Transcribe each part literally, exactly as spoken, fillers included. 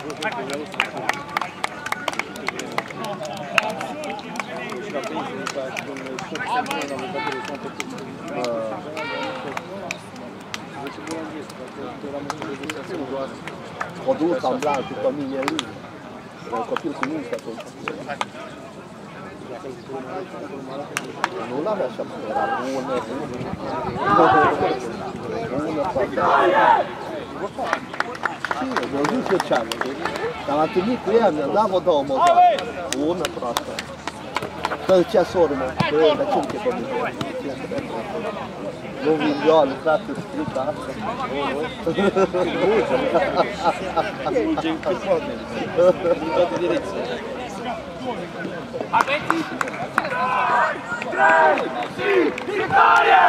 O dus amblant cu mine lui. Copil cu minți atunci. Nu l-avea așa, era bună, bună, bună, mi-a zis eu ce-am, dar m-am întâlnit cu ea, mi-a dat vă două măzare, bună, proastă. Să zicea soră mea, băi, dar ce-mi te copil? Nu vin eu, a lucrat în strică asta. Gen cât poate, în toate direcțiile. Atenție! trei! Victorie!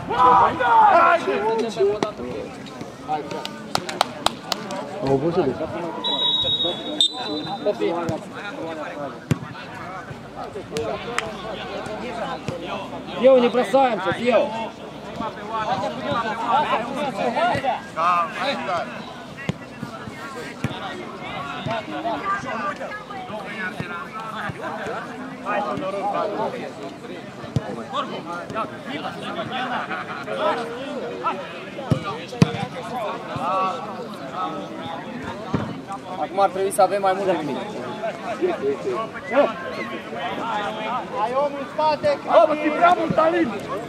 Au văzut de Фео, не бросаемся, Фео! Acum ar trebui să avem mai mult decât mine. Ai omul în spate! Bă, mă, ții prea mult, Alin!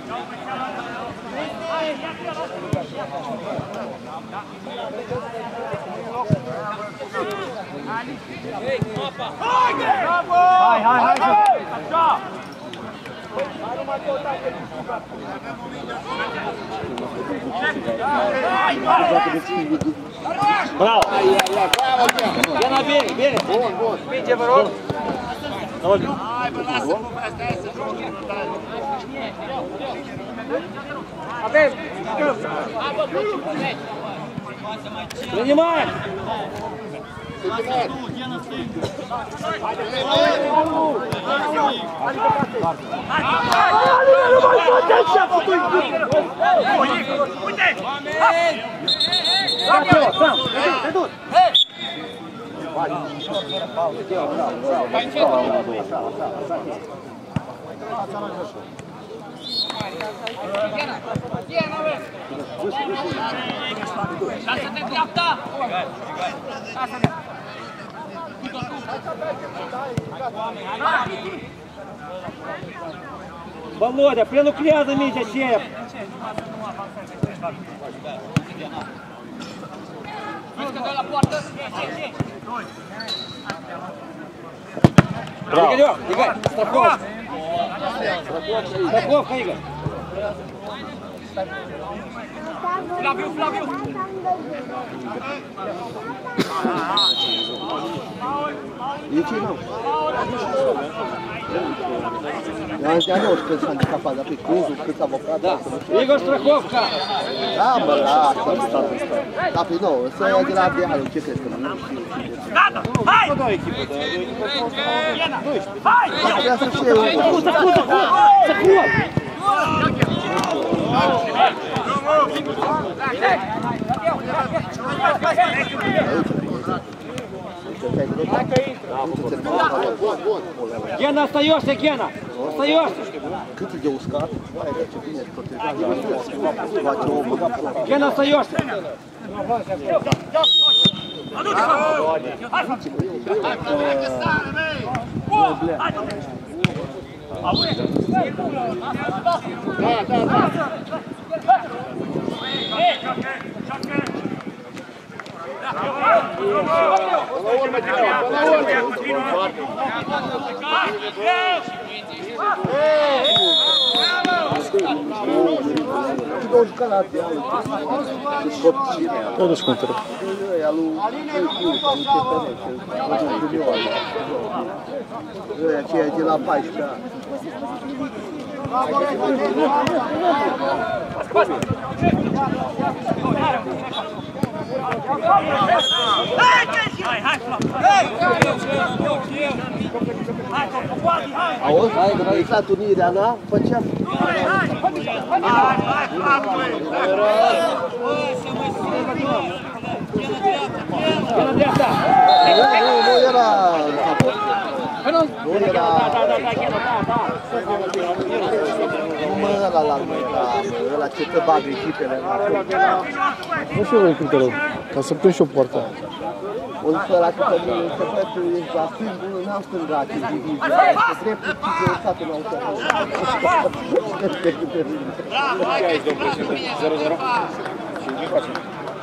Hai, hai, hai! Așa! Hai, nu mai căutați pe Bravo! Iana, bine, bine! Bun, bun! Minge, vă rog! Hai, bă, lasă povestea aia să joci! Avem! Принимаем! Lasă-te dreapta! Lasă-te! Володя, прилукля за місяць, Чеп! Браво! Игорь, Игорь, страховка! Страховка, Игорь! Flaviu, Flaviu! E ce nu? Eu já não știu când s-a încapat, dar pe cruzul, cât a vocat, da. Igor, страховка! Da, mă, lasă, da, pe nou, să ia de la Dealu, ce crezi că nu știu? Gata, hai! Nu dau echipă, dar dau echipă hai! Trebuia să fie unul. Să fur, să fur, să fur! Гена, остаешься, Гена! Остаешься! Cât de uscat? Vai, ce bine protejat. Гена, остаешься! Da, da, da! Până la urmă, Gina, până la urmă! Todos calados. Todos contra. Aceea de la paisprezece ani. Auzi? Ai intrat unirea, da? Făceam. Gena, dreapta! Nu era... Nu mă, ăla la mă, ăla ce te bagă echipele. Nu știu eu cum te rog, ca să prind și o poartă. O zis ăla că pe mine se plătă, ești la stângul, n-am stângat, e divizia. Pe dreptul, ce de statul n-au să fac. Ce ai, domnul președinte? zero zero? Și ce facem?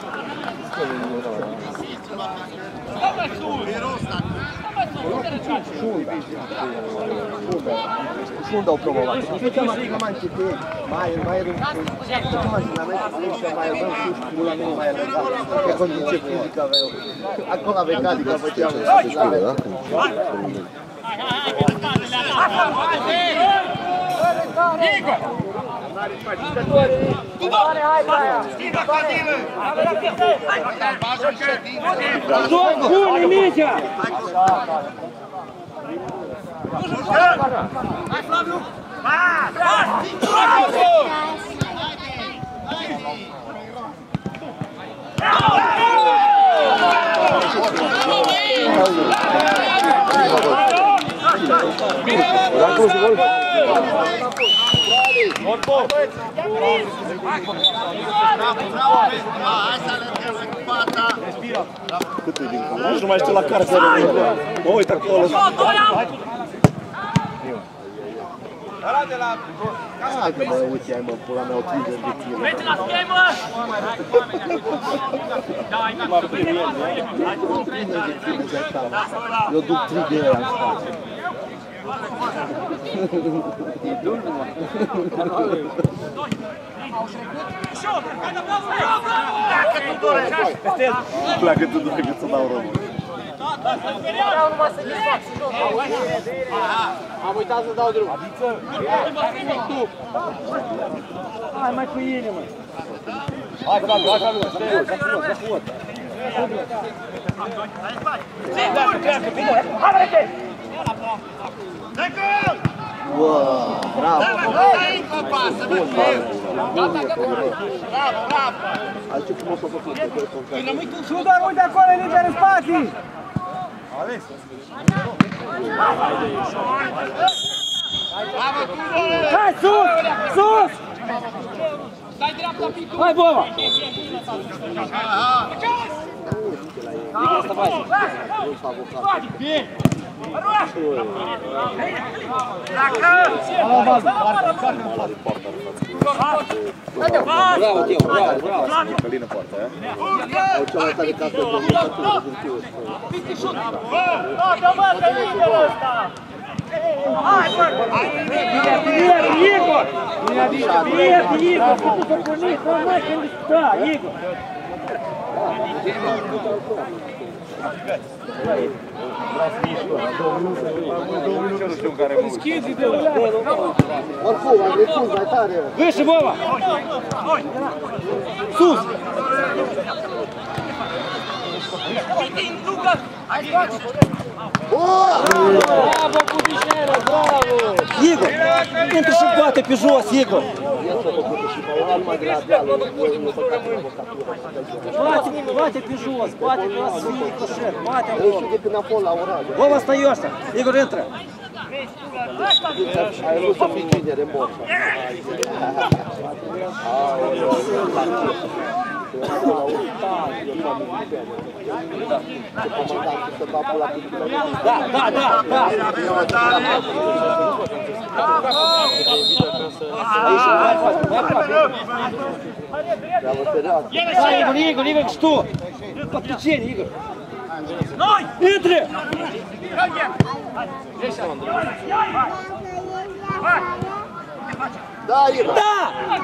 Șunda au promovat. Nu știu mai mai ce mai mai rău. Nu mai la mea, să mai rău și pula mea mai rău. Că condiție fizică avea eu. Acolo la mecanică făceam. Igor! Bun, Micea! Hai, Flaviu! Cât e din acolo? Nici nu mai știu la care să rămân. Mă uit acolo. Hai că mă uite, ai mă, pula mea, o trigger de tine. Mergi la schemă! Eu duc trigger în spate. Pleacă tu decât să dau romul. Am uitat să dau drumul. Hai mai cu inimă! Hai, Flaviu, hai, Flaviu, stai, stai frumos, stai frumos. Uau, bravo! Ai ce frumos a făcut pe concret. Nu doar uite acolo, e liber în spații! Hai, sus! Sus! Hai, Bova! Bravo, Teo, bravo, bravo. Călină poarta, aia? Au cea mai tare casă de jucătură din Chiu. Bine, Igor! Bine, Igor! Cât să porniți, nu mai când da, Igor! Nu știu în care mă uit. Oricum, am refuz mai tare. Выше, Вова! Sus! Bravo, Cubișero, bravo! Igor, intră și bate pe jos, Igor! Bate, bate pe jos, bate pe la Sfântul Șer, bate acolo! Vova, остаешься! Igor, intră! Ai vrut să fii cine remorsa. Da, da, da, da! Игорь, Игорь, Игорь, что? Подключение, Игорь! Интри! Da, Igor! Да!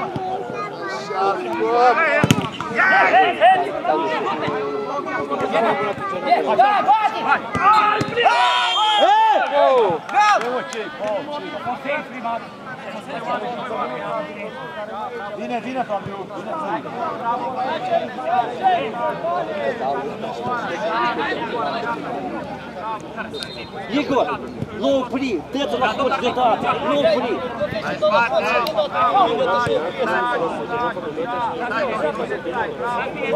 Vine, vine, Flaviu, vine, Igor, nu opri, dă-ți la coci deodată, nu opri!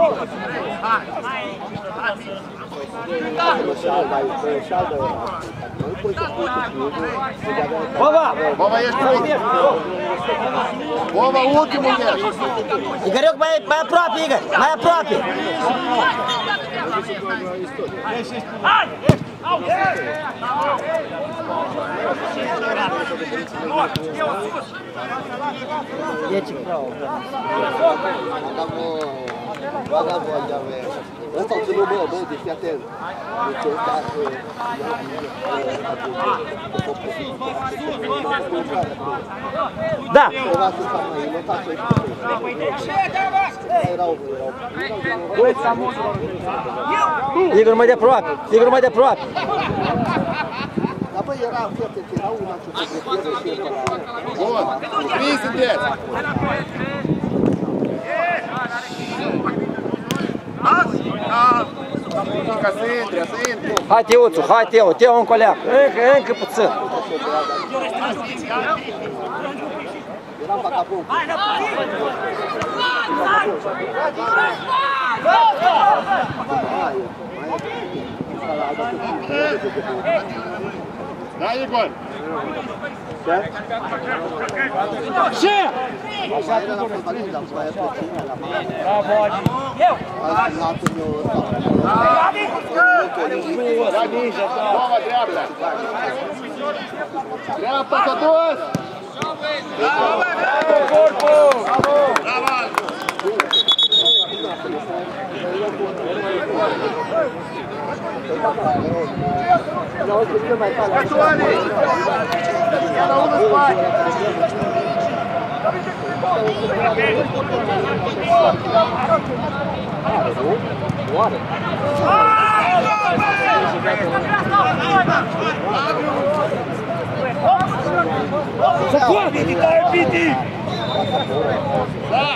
Șalda, șalda. Vova! Vova, ești ultimul! Vova, ultimul ești! Igorioc, mai, mai aproape, Igor! Mai aproape! Hai! Deci, bravo! Guarda a voia, velho. Ăsta o ținut, bă, bă, deci fii atent. Deci ăsta... Da! Igor mai de aproape! Igor mai de aproape! Dar bă, era, fii atent, era una ce se prefiere și el pe la... Bun, prins sunteți! Ca să intre, să intre! Hai, Teuțu, hai, Teo, Teo încă o leacă, încă, încă puțin! Eram pe capul! Da, Igor! Ce? Așa era la fotbalist, dar mai e pe cine la mare. Bravo, Adi! Eu! Azi, natul meu ăsta. Da, ninja, da. Toma, dreapta. Dreapta, s-a dus! Bravo, corpo! Bravo! Bravo! Era unul în spate! Oare? Să poate, Nicolae Piti! Da!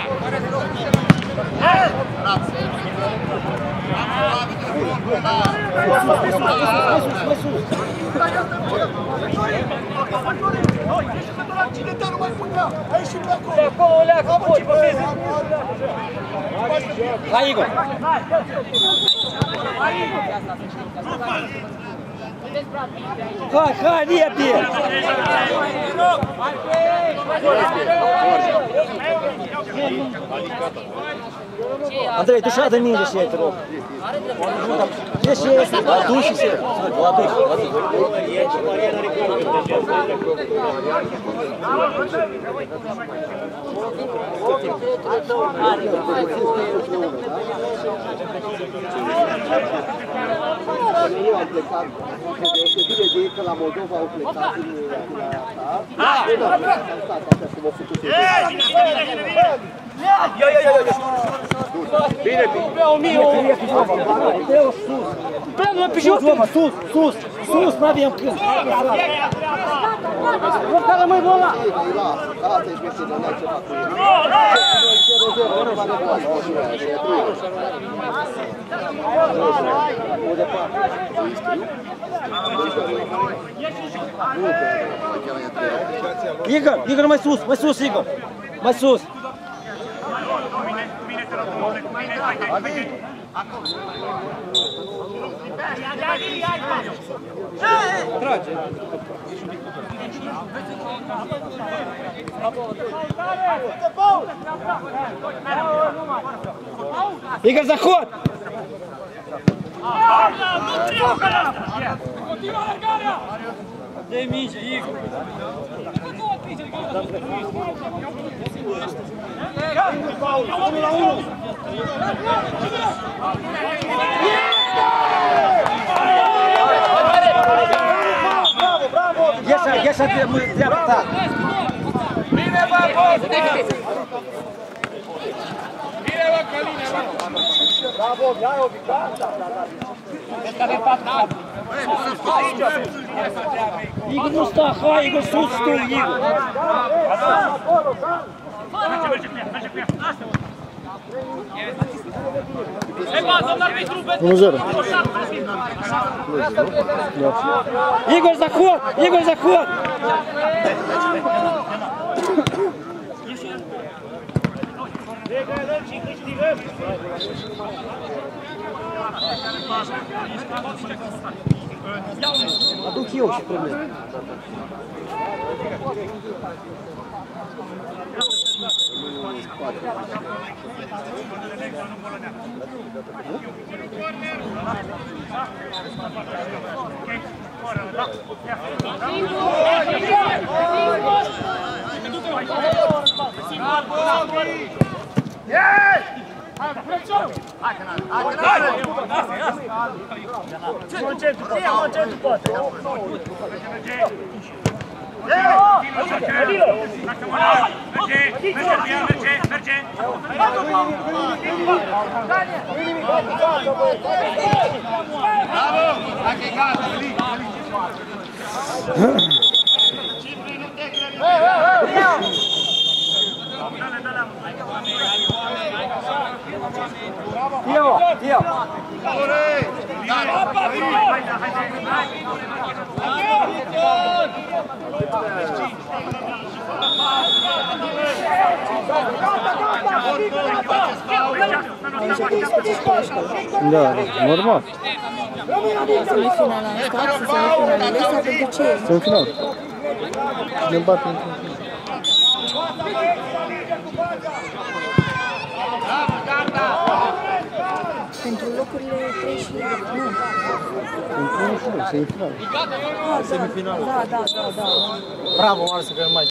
Hai, Igor! Hai, hai, repede! Andrei, tu și-a de minge și ei, te rog. Ce și ei? Aduși și ei. Aduși, aduși. Eu am plecat, de deosebire de ei că la Moldova au plecat din la asta. Da, am stat așa să mă făcut eu. Ia, ia, ia, ia! Bine, bine! Teo, sus! Prână pe jos, sus, sus, sus, n-avem când! Nu care mai bun la! Asta e meșină, n-ai ce fac cu el. zero zero, nu mai nevoie, o departe. Igor, Igor, mai sus, mai sus, Igor! Mai sus! Trage. Igor, заход! Dă-i minge, Igor! Unu la unu! Ieși, ieși dreapta ta! Bine, bă, bă! Bine, bă, Căline, bă! Bravo, ia-i o victorie! Vezi că avem patru. Igor, nu sta, hai, Igor, sus tu, Igor! Merge, merge pe ea, merge pe ea! Asta! Ei, bă, domnul arbitru, vezi? unu zero. Igor, заход! Igor, заход! Degradăm și câștigăm! Aduc eu și probleme. Tio, tio. Da, normal. Semifinala asta, semifinalele sau pentru ce? Semifinal. Ne batem într-un final. Pentru locurile trei și... Nu. Pentru semifinal. Semifinal. Da, da, da, da. Bravo, Marsu, că mai